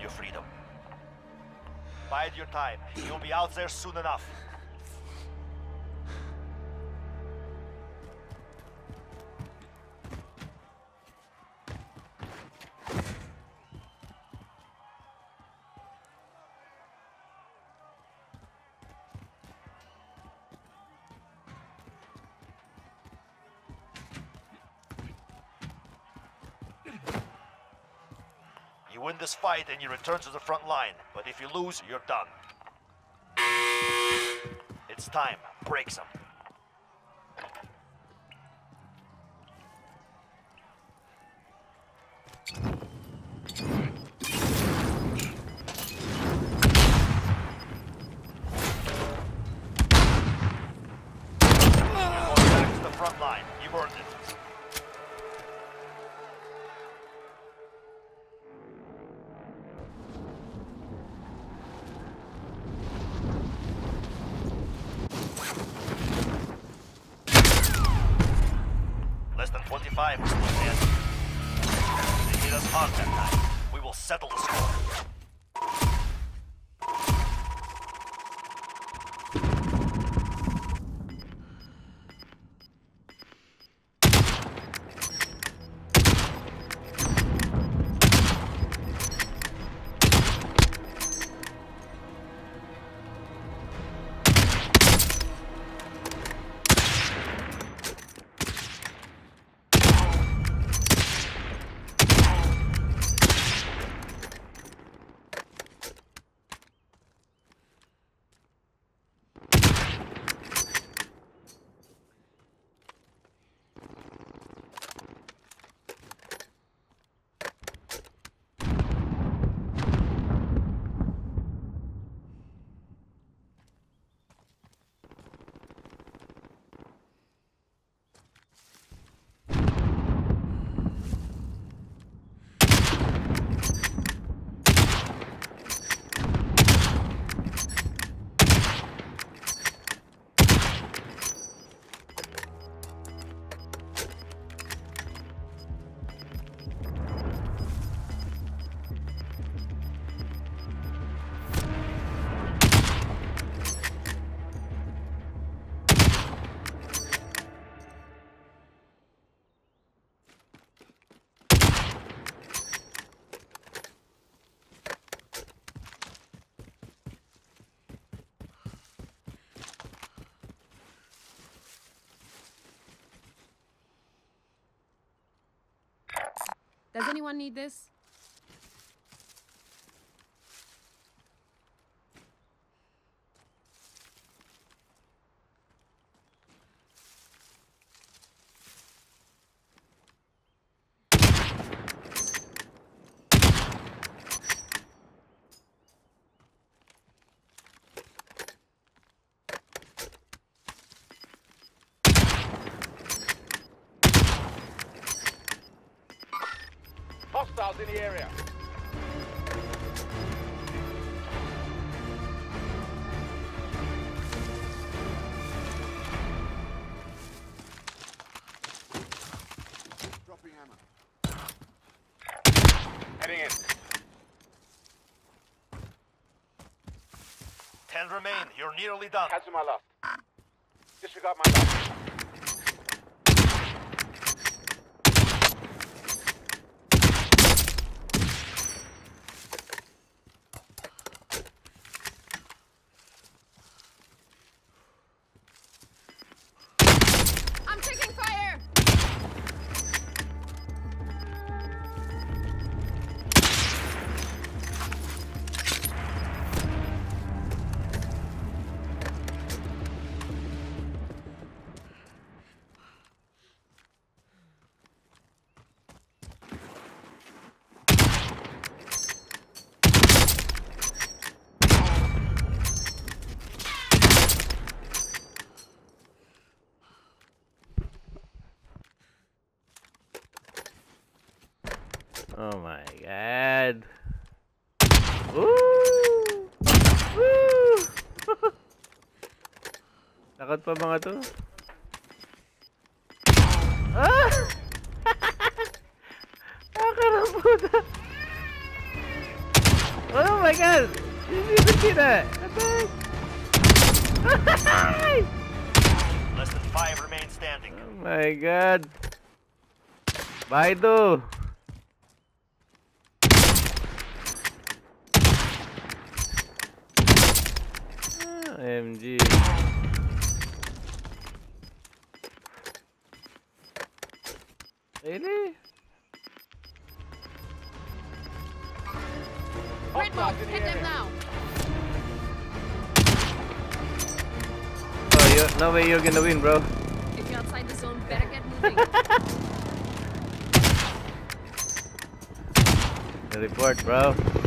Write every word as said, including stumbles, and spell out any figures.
your freedom. Bide your time. You'll be out there soon enough. You win this fight and you return to the front line, but if you lose, you're done. It's time. Break some. You're going back to the front line. You've earned it. Less than twenty-five was still dead. They hit us hard that time. We will settle the score. Does anyone need this? Hostiles in the area. Dropping ammo. Heading in. Ten remain. You're nearly done. Cancel my last. Disregard my last. Oh my god. Woo! Woo! Takot pa mga to? Ah! Nakakarambuta! my god! Did you even see that? Attack! Less than five remain standing. Oh my god. Baidu. O M G. Really? Grid mode, hit them now. Oh, you, no way you're gonna win, bro. If you're outside the zone, better get moving. The report, bro.